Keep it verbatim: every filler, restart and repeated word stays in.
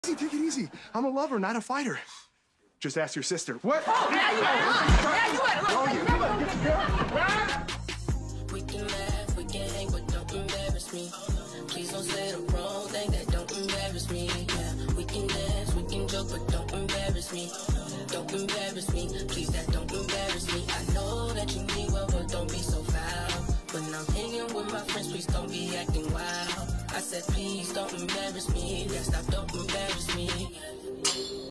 Easy, take it easy. I'm a lover, not a fighter. Just ask your sister. What? Oh, now you at it. Now you at it. We can laugh, we can hang, but don't embarrass me. Please don't say the wrong thing that don't embarrass me. Yeah, we can dance, we can joke, but don't embarrass me. Don't embarrass me, please that don't embarrass me. I know that you mean well, but don't be so foul. When I'm hanging with my friends, please don't be acting wild. I said please don't embarrass me. Yeah, stop, don't embarrass me.